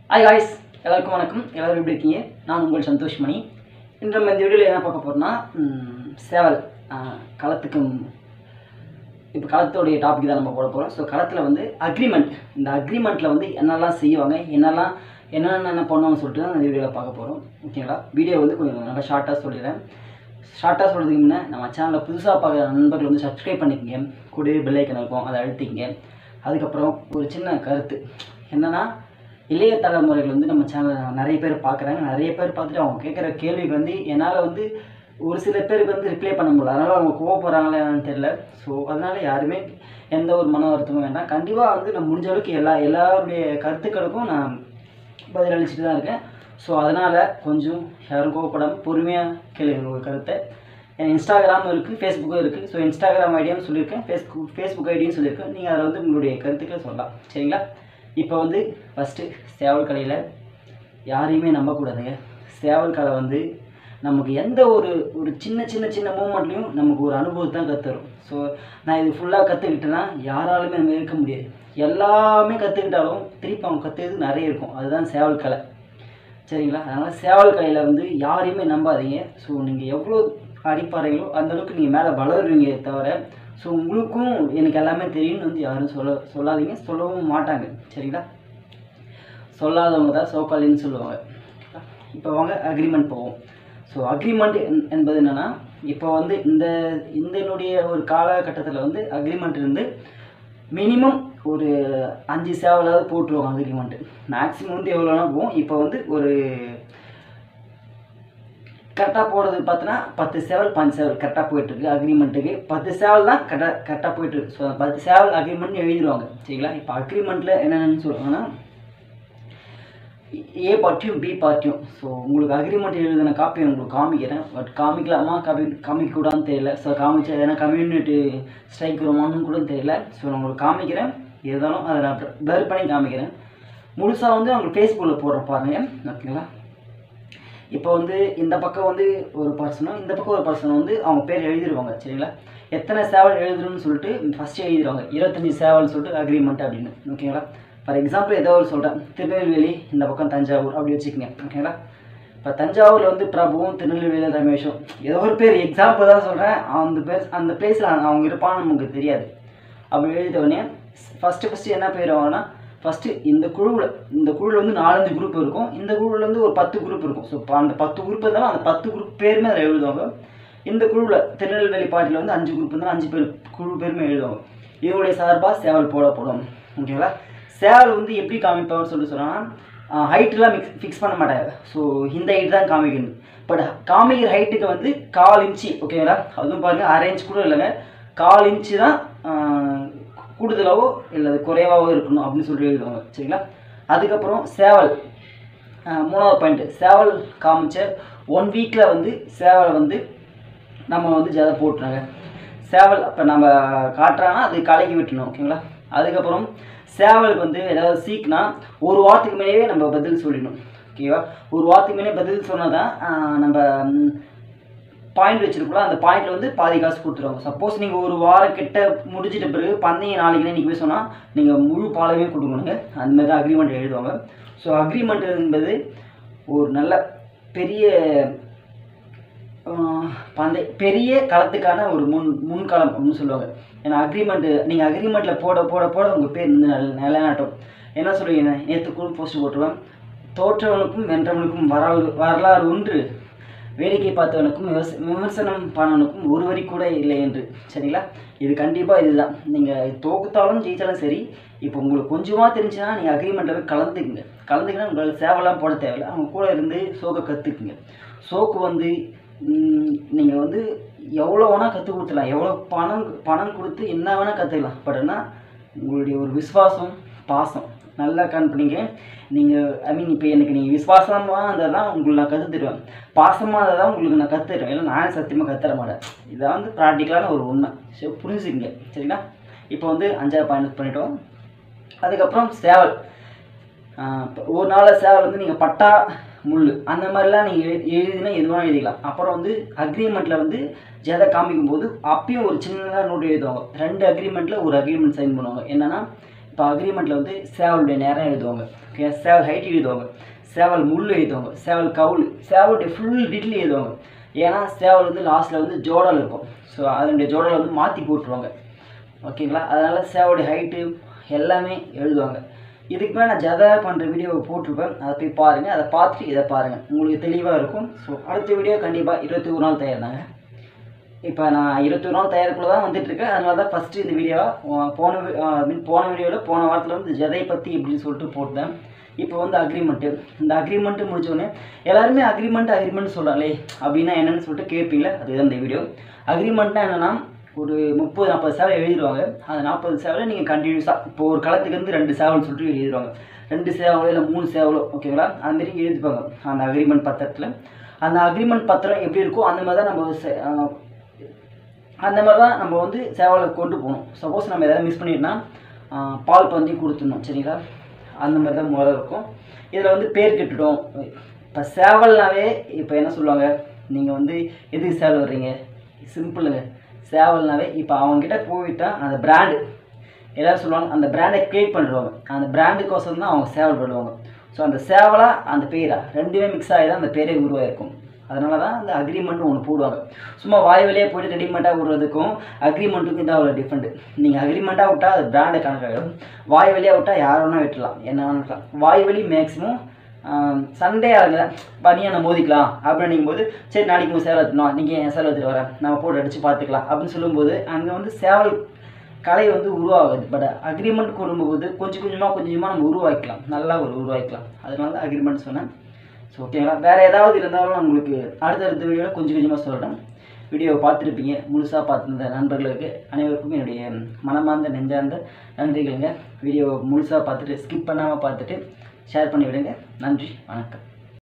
Hi guys, எல்லாருக்கும் வணக்கம். எல்லாரும் எப்படி இருக்கீங்க? நான் உங்கள் சந்தோஷ் மணி. இன்று நம்ம இந்த வீடியோவில் என்ன பார்க்க போறோம்னா சேவல் களத்துக்கு இப்போ களத்தோடைய டாபிக் தான் நம்ம போட போகிறோம். ஸோ களத்தில் வந்து அக்ரிமெண்ட், இந்த அக்ரிமெண்ட்டில் வந்து என்னெல்லாம் செய்வாங்க, என்னென்ன பண்ணுவாங்கன்னு சொல்லிட்டு தான் இந்த வீடியோவில் பார்க்க போகிறோம். ஓகேங்களா? வீடியோ வந்து கொஞ்சம் நல்லா ஷார்ட்டாக சொல்லிடுறேன். ஷார்ட்டாக சொல்கிறதுக்கு முன்னே நம்ம சேனலில் புதுசாக பார்க்குற நண்பர்கள் வந்து சப்ஸ்கிரைப் பண்ணிக்கங்க, கூடவே பெல் ஐக்கன் இருக்கும், அதை அழுத்திக்கங்க. அதுக்கப்புறம் ஒரு சின்ன கருத்து என்னென்னா, இளைய தலைமுறைகள் வந்து நம்ம சேனலில் நிறைய பேர் பார்க்குறாங்க. நிறைய பேர் பார்த்துட்டு அவங்க கேட்குற கேள்விக்கு வந்து என்னால் வந்து ஒரு சில பேருக்கு வந்து ரிப்ளை பண்ண முடியல. அதனால் அவங்க கோவப்படுறாங்களா என்னன்னு தெரியல. ஸோ அதனால் யாருமே எந்த ஒரு மன வருத்தமும் வேண்டாம். கண்டிப்பாக வந்து நான் முடிஞ்ச அளவுக்கு எல்லாருடைய கருத்துக்களுக்கும் நான் பதில் அளிச்சுட்டு தான் இருக்கேன். ஸோ அதனால் கொஞ்சம் யாரும் கோவப்படாமல் பொறுமையாக கேளுங்க உங்கள் கருத்தை. என் இன்ஸ்டாகிராமும் இருக்குது, ஃபேஸ்புக்கும் இருக்குது. ஸோ இன்ஸ்டாகிராம் ஐடியாவும் சொல்லியிருக்கேன், ஃபேஸ்புக் ஐடியும் சொல்லியிருக்கேன். நீங்கள் அதில் வந்து உங்களுடைய கருத்துக்களை சொல்லலாம். சரிங்களா? இப்போ வந்து ஃபஸ்ட்டு சேவல் கலையில் யாரையுமே நம்பக்கூடாதுங்க. சேவல் கலை வந்து நமக்கு எந்த ஒரு சின்ன மூமெண்ட்லேயும் நமக்கு ஒரு அனுபவத்தை தான் கற்றுரும். ஸோ நான் இது ஃபுல்லாக கற்றுக்கிட்டேன்னா யாராலுமே நம்ம இருக்க முடியாது. எல்லாமே கற்றுக்கிட்டாலும் திருப்பி அவங்க கற்றுக்கிறது நிறைய இருக்கும். அதுதான் சேவல் கலை. சரிங்களா? அதனால் சேவல் கலையில் வந்து யாரையுமே நம்பாதீங்க. ஸோ நீங்கள் எவ்வளோ அடிப்பாறைகளோ அந்தளவுக்கு நீங்கள் மேலே வளருவீங்க தவிர, ஸோ உங்களுக்கும் எனக்கு எல்லாமே தெரியும்னு வந்து யாரும் சொல்லாதீங்க, சொல்லவும் மாட்டாங்க. சரிங்களா? சொல்லாதவங்க தான் சோக்காலின்னு சொல்லுவாங்க. இப்போ வாங்க அக்ரிமெண்ட் போவோம். ஸோ அக்ரிமெண்ட் என்பது என்னென்னா, இப்போ வந்து என்னுடைய ஒரு காலகட்டத்தில் வந்து அக்ரிமெண்ட் இருந்து மினிமம் ஒரு 5 சேவலாவது போட்டுருவாங்க அக்ரிமெண்ட்டு. மேக்ஸிமம் வந்து எவ்வளோனா போகும். இப்போ வந்து ஒரு கரெக்டாக போடுறது பார்த்தோன்னா 10 சேவல் 5 சேவல் கரெக்டாக போயிட்டுருக்கு. அக்ரிமெண்ட்டுக்கு 10 சேவல் தான் கரெக்டாக போயிட்டுருக்கு. ஸோ 10 சேவல் அக்ரிமெண்ட் எழுதிடுவாங்க. சரிங்களா? இப்போ அக்ரிமெண்ட்டில் என்னென்னு சொல்லுவாங்கன்னா, ஏ பார்ட்டியும் பி பார்ட்டியும். ஸோ உங்களுக்கு அக்ரிமெண்ட் எழுதின காப்பி உங்களுக்கு காமிக்கிறேன். பட் காமிக்கலாமா காமிக்கக்கூடாதுன்னு தெரியல. ஸோ காமிச்சா எதனா கம்யூனிட்டி ஸ்ட்ரைக் வருமானு கூட தெரியல. ஸோ நான் உங்களுக்கு காமிக்கிறேன். இருந்தாலும் அதை நான் ப்ளர் பண்ணி காமிக்கிறேன். முழுசாக வந்து அவங்க ஃபேஸ்புக்கில் போடுற பாருங்க. ஓகேங்களா? இப்போ வந்து இந்த பக்கம் வந்து ஒரு பர்சனும் இந்த பக்கம் ஒரு பர்சனும் வந்து அவங்க பேர் எழுதிடுவாங்க. சரிங்களா? எத்தனை சேவல் எழுதணும்னு சொல்லிட்டு ஃபஸ்ட்டு எழுதிடுவாங்க. 25 சேவல்னு சொல்லிட்டு அக்ரிமெண்ட் அப்படின்னு. ஓகேங்களா? ஃபார் எக்ஸாம்பிள் ஏதோ ஒரு சொல்கிறேன், திருநெல்வேலி, இந்த பக்கம் தஞ்சாவூர் அப்படி வச்சுக்கோங்க. ஓகேங்களா? இப்போ தஞ்சாவூரில் வந்து பிரபுவும், திருநெல்வேலியில் ரமேஷும், ஏதோ ஒரு பேர் எக்ஸாம்பிள் தான் சொல்கிறேன். அந்த பிளேஸில் அவங்க இருப்பான்னு நமக்கு தெரியாது. அப்படி எழுதிட்டவொடனே ஃபஸ்ட்டு என்ன பேர் ஆகும்னா, ஃபஸ்ட்டு இந்த குழுவில் வந்து 4-5 குரூப் இருக்கும். இந்த குழுவில் வந்து ஒரு 10 குரூப் இருக்கும். ஸோ இப்போ அந்த 10 குரூப் இருந்தாலும் அந்த 10 குரூப் பேருமே அதில் எழுதுவாங்க. இந்த குழுவில் திருநெல்வேலி பார்ட்டியில் வந்து 5 குரூப் இருந்தாலும் 5 பேர் குழு பேருமே எழுதுவாங்க. இவங்களுடைய சார்பாக சேவல் போடப்படும். ஓகேங்களா? சேவல் வந்து எப்படி காமிப்பாங்கன்னு சொன்னால் ஹைட்டெலாம் ஃபிக்ஸ் பண்ண மாட்டாங்க. ஸோ இந்த ஹைட் தான் காமிக்கணும். பட் காமிக்கிற ஹைட்டுக்கு வந்து 1/4 இன்ச்சு. ஓகேங்களா? அதுவும் பாருங்கள், 1/2 இன்ச் கூட இல்லைங்க, 1/4 இன்ச்சு தான் கூடுதலாகவோ இல்லை குறைவாகவோ இருக்கணும் அப்படின்னு சொல்லி எழுதுவாங்க. சரிங்களா? அதுக்கப்புறம் சேவல் 3வது பாயிண்ட்டு, சேவல் காமிச்ச 1 வீக்கில் வந்து சேவலை வந்து நம்ம வந்து ஜதை போட்டுறாங்க. சேவல் அப்போ நம்ம காட்டுறாங்கன்னா அது கலைக்கு விட்டணும். ஓகேங்களா? அதுக்கப்புறம் சேவலுக்கு வந்து ஏதாவது சீக்குனா 1 வாரத்துக்கு மேலேயே நம்ம பதில் சொல்லிடணும். ஓகேவா? 1 வாரத்துக்கு மேலே பதில் சொன்னால் தான் நம்ம பாயிண்ட் வச்சுருக்கோம். அந்த பாயிண்டில் வந்து பாதி காசு கொடுத்துருவாங்க. சப்போஸ் நீங்கள் 1 வாரம் கிட்ட முடிச்சிட்ட பிறகு பந்தயம் நாளைக்கு இன்றைக்கி போய் சொன்னால் நீங்கள் முழு பாலமே கொடுக்கணுங்க. அந்தமாதிரி தான் அக்ரிமெண்ட் எழுதுவாங்க. ஸோ அக்ரிமெண்ட் என்பது ஒரு நல்ல பெரிய களத்துக்கான ஒரு முன்களம் அப்படின்னு சொல்லுவாங்க. ஏன்னா நீங்கள் அக்ரிமெண்ட்டில் போட உங்கள் பேர் வந்து நிலைநாட்டும். என்ன சொல்லுவீங்க? நேற்று கூட போஸ்ட் போட்டுருவேன், தோற்றவனுக்கும் வென்றவனுக்கும் வரலாறு ஒன்று, வேடிக்கை பார்த்தவனுக்கும் விமர்சனம் பண்ணவனுக்கும் ஒரு வரி கூட இல்லை என்று. சரிங்களா? இது கண்டிப்பாக இதுதான். நீங்கள் தோக்குத்தாலும் ஜெயித்தாலும் சரி, இப்போ உங்களுக்கு கொஞ்சமாக தெரிஞ்சுன்னா நீங்கள் அக்ரிமெண்ட்டில் போய் கலந்துக்கினா உங்களுக்கு சேவலாம் போட தேவையில்லை. அவங்க கூட இருந்து சோக்கை கற்றுக்குங்க. சோக்கு வந்து நீங்கள் வந்து எவ்வளோ வேணால் கற்றுக் கொடுத்துடலாம், எவ்வளோ பணம் கொடுத்து என்ன வேணால் கற்றுக்கலாம். பட் ஆனால் உங்களுடைய ஒரு விசுவாசம், பாசம் நல்லா பண்ணிங்க. நீங்கள் இப்போ எனக்கு நீங்கள் விசுவாசமாக இருந்தால் தான் உங்களுக்கு நான் கற்றுத்தருவேன், பாசமாக இருந்தால் தான் உங்களுக்கு நான் கற்றுத்தருவேன். இல்லை நானே சத்தியமாக கற்றுற மாட்டேன். இதான் வந்து ப்ராக்டிக்கலான ஒரு உண்மை. சரி, புரிஞ்சுக்குங்க. சரிங்களா? இப்போ வந்து 5வது பாயிண்ட் பண்ணிட்டோம். அதுக்கப்புறம் சேவல் ஒரு நாள் சேவல் வந்து நீங்கள் பட்டா முள் அந்த மாதிரிலாம் நீங்கள் எழுதினா எதுவாக எழுதிக்கலாம். அப்புறம் வந்து அக்ரிமெண்ட்டில் வந்து ஜதை காமிக்கும்போது அப்பயும் ஒரு சின்னதாக நோட் எழுதுவாங்க. 2 அக்ரிமெண்ட்டில் ஒரு அக்ரிமெண்ட் சைன் பண்ணுவாங்க. என்னென்னா இப்போ அக்ரிமெண்ட்டில் வந்து சேவலுடைய நேரம் எழுதுவாங்க. ஓகே, சேவல் ஹைட் எழுதுவாங்க, சேவல் முள் எழுதுவாங்க, சேவல் கவுல், சேவலுடைய ஃபுல் டீட்டெயில் எழுதுவாங்க. ஏன்னா சேவல் வந்து லாஸ்ட்டில் வந்து ஜோடல் இருக்கும். ஸோ அதனுடைய ஜோடலை வந்து மாற்றி போட்டுருவாங்க. ஓகேங்களா, அதனால் சேவலுடைய ஹைட்டு எல்லாமே எழுதுவாங்க. இதுக்கு மேலே நான் ஜதை பண்ணுற வீடியோவை போட்டிருப்பேன், அதை போய் பாருங்கள். அதை பார்த்துட்டு இதை பாருங்கள், உங்களுக்கு தெளிவாக இருக்கும். ஸோ அடுத்த வீடியோ கண்டிப்பாக 21 நாள் தயாரினாங்க. இப்போ நான் 21 நாள் தயாரிப்புல தான் வந்துட்டுருக்கேன். அதனால தான் ஃபஸ்ட்டு இந்த வீடியோவாக போன வீடியோவில் போன வாரத்தில் வந்து ஜதை பற்றி எப்படின்னு சொல்லிட்டு போட்டேன். இப்போ வந்து அக்ரிமெண்ட்டு, இந்த அக்ரிமெண்ட்டு முடிச்சோடனே எல்லாருமே அக்ரிமெண்ட் சொல்கிறாங்களே அப்படின்னா என்னென்னு சொல்லிட்டு கேட்பீங்களே, அதுதான் இந்த வீடியோ. அக்ரிமெண்ட்னா என்னென்னா ஒரு 30-40 சேவல் எழுதிடுவாங்க. அந்த 40 சேவலை நீங்கள் கண்டினியூஸாக இப்போ ஒரு களத்துக்கு வந்து 2 சேவல்னு சொல்லிட்டு எழுதிடுவாங்க. 2 சேவலோ இல்லை 3 சேவலோ, ஓகேங்களா, அதுமாரி எழுதிப்பாங்க அந்த அக்ரிமெண்ட் பத்திரத்தில். அந்த அக்ரிமெண்ட் பத்திரம் எப்படி இருக்கோ அந்த மாதிரி தான் நம்ம வந்து சேவலை கொண்டு போகணும். சப்போஸ் நம்ம எதாவது மிஸ் பண்ணிட்டோம்னா பால் பந்தி கொடுத்துடணும், சரிங்களா. அந்த மாதிரி தான் முறை இருக்கும். இதில் வந்து பேர் கெட்டுட்டோம். இப்போ சேவல்னாவே இப்போ என்ன சொல்லுவாங்க, நீங்கள் வந்து எதுக்கு சேவல் வர்றீங்க, சிம்பிளுங்க. சேவல்னாவே இப்போ அவங்ககிட்ட போயிட்டா அந்த பிராண்டு எல்லோரும் சொல்லுவாங்க, அந்த பிராண்டை க்ரியேட் பண்ணிடுவாங்க. அந்த பிராண்டுக்கோசரம் தான் அவங்க சேவல் பண்ணுவாங்க. ஸோ அந்த சேவலா அந்த பேரா ரெண்டுமே மிக்ஸ் ஆகி தான் அந்த பேரே உருவாயிருக்கும். அதனால தான் அந்த அக்ரிமெண்ட்டு ஒன்று போடுவாங்க. சும்மா வாய் வழியாக போய்ட்டு ரெடிமேட்டாக விடுறதுக்கும் அக்ரிமெண்ட்டுக்கும் இதான் அவ்வளோ டிஃப்ரெண்ட்டு. நீங்கள் அக்ரிமெண்ட்டாக விட்டால் அது பிராண்டை கணக்காகிடும். வாய் வழியாக விட்டால் யார் வேணால் விட்டுலாம், என்ன வேணால் விட்டலாம். வாய் வழி மேக்ஸிமம் சண்டே ஆகுங்க, பனியாக நம்ம மோதிக்கலாம் அப்படின்னும் போது, சரி நாளைக்கு சேவல் எடுத்துனோம், நீங்கள் என் சேவல் எடுத்துகிட்டு வரேன், நம்ம போட்டு அடித்து பார்த்துக்கலாம் அப்படின்னு சொல்லும்போது அங்கே வந்து சேவல் கலை வந்து உருவாகுது. பட் அக்ரிமெண்ட் கொடுக்கும்போது கொஞ்சம் கொஞ்சமாக நம்ம உருவாக்கலாம், நல்லா உருவாக்கலாம். அதனால தான் அக்ரிமெண்ட் சொன்னேன். ஸோ ஓகேங்களா, வேறு ஏதாவது இருந்தாலும் உங்களுக்கு அடுத்தடுத்த வீடியோவில் கொஞ்சம் கொஞ்சமாக சொல்கிறேன். வீடியோவை பார்த்துருப்பீங்க, முழுசாக பார்த்துருந்த நண்பர்களுக்கு அனைவருக்கும் என்னுடைய மனமார்ந்த நெஞ்சார்ந்த நன்றிகளுங்க. வீடியோவை முழுசாக பார்த்துட்டு ஸ்கிப் பண்ணாமல் பார்த்துட்டு ஷேர் பண்ணி விடுங்க. நன்றி, வணக்கம்.